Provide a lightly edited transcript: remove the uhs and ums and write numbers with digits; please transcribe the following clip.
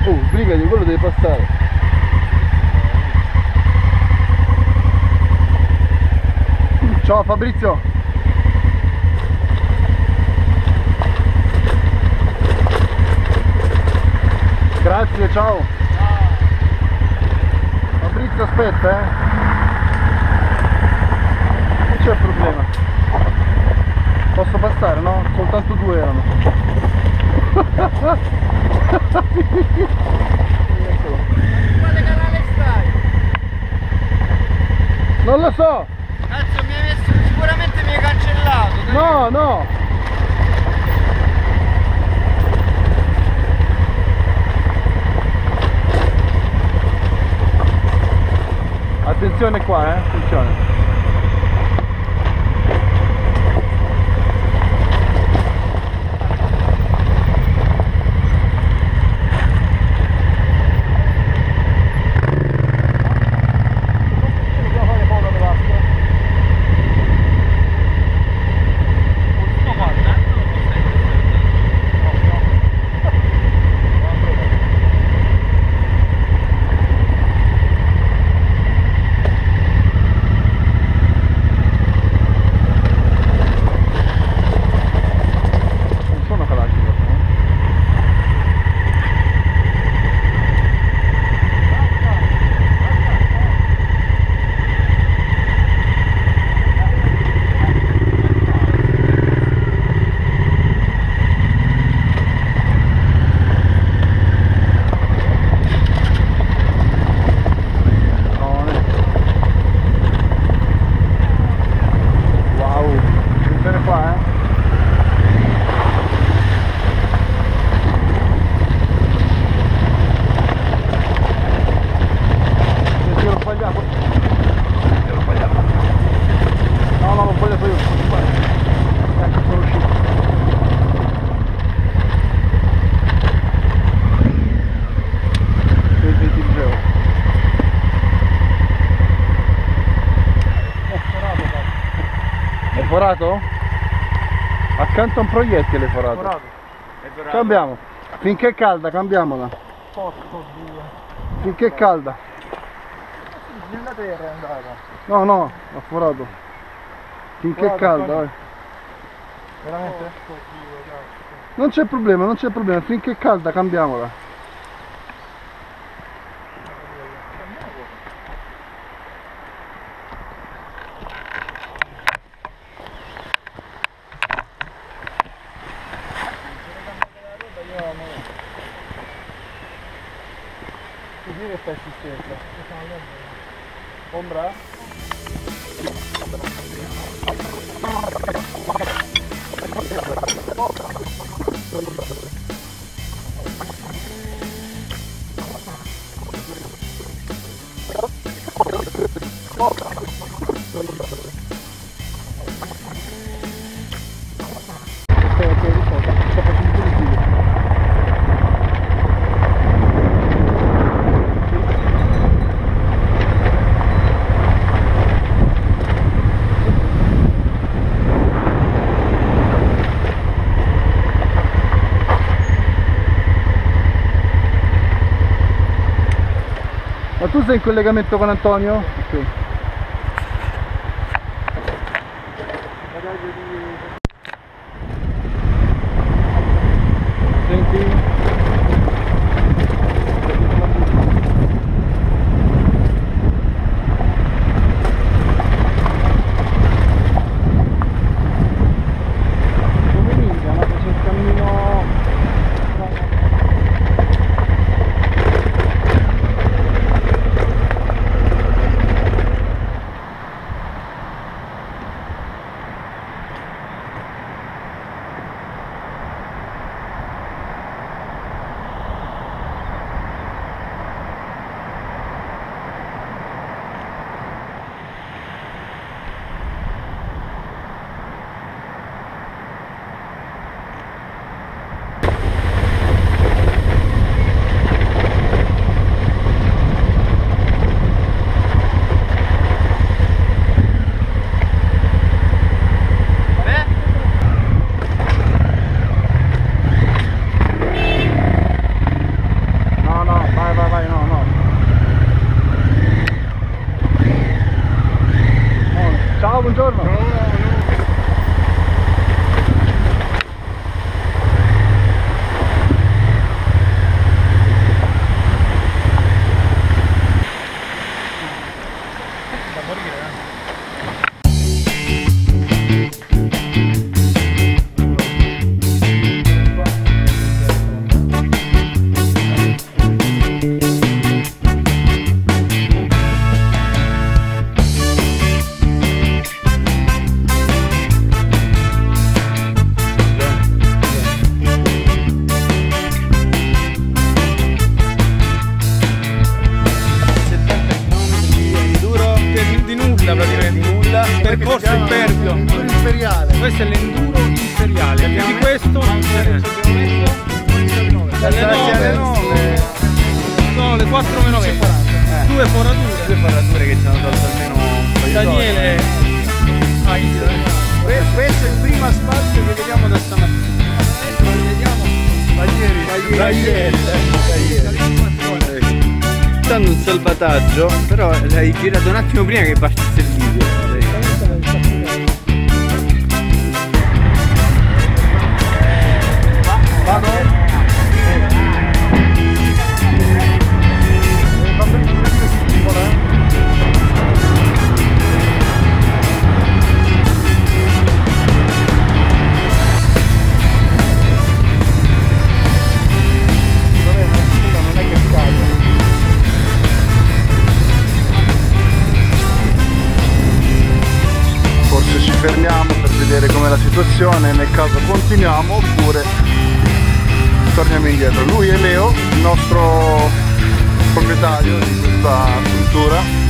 Oh, sbrigati, quello deve passare. Ciao Fabrizio. Grazie, ciao. Fabrizio, aspetta, non c'è problema. Posso passare, no? Soltanto due erano. Quale canale stai? Non lo so. Cazzo, mi hai messo, sicuramente mi hai cancellato. No, no. Attenzione qua, attenzione. Forato? Accanto a un proiettile forato. Cambiamo. Finché è calda, cambiamola. Finché è calda. Nella terra è andata. No, no, ha forato. Finché è calda, vai. Veramente? Non c'è problema, non c'è problema. Finché è calda, cambiamola. Che sta assistenza? Ombra? Ma tu sei in collegamento con Antonio? Ok. Senti? Dalle 9. Sono le 4 meno 20. Due forature. Due forature che ci hanno tolto almeno un po' di Daniele. Questo è il primo asfalto che vediamo da stamattina. Da ieri. Dando un salvataggio, però l'hai girato un attimo prima che partisse il video. Forse ci fermiamo per vedere com'è la situazione, nel caso continuiamo oppure torniamo indietro. Lui è Leo, il nostro proprietario di questa struttura.